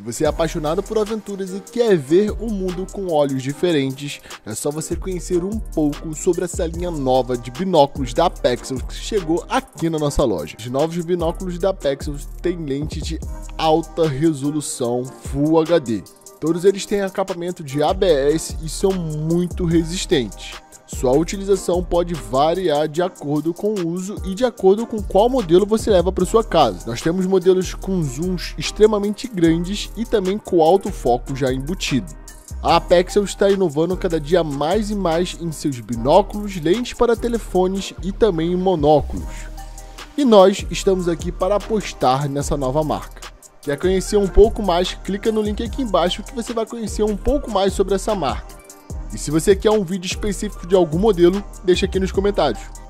você é apaixonado por aventuras e quer ver o mundo com olhos diferentes, é só você conhecer um pouco sobre essa linha nova de binóculos da Pexels que chegou aqui na nossa loja. Os novos binóculos da Pexels têm lente de alta resolução Full HD. Todos eles têm acabamento de ABS e são muito resistentes. Sua utilização pode variar de acordo com o uso e de acordo com qual modelo você leva para sua casa. Nós temos modelos com zooms extremamente grandes e também com alto foco já embutido. A Pexels está inovando cada dia mais e mais em seus binóculos, lentes para telefones e também em monóculos. E nós estamos aqui para apostar nessa nova marca. Quer conhecer um pouco mais? Clica no link aqui embaixo que você vai conhecer um pouco mais sobre essa marca. E se você quer um vídeo específico de algum modelo, deixa aqui nos comentários.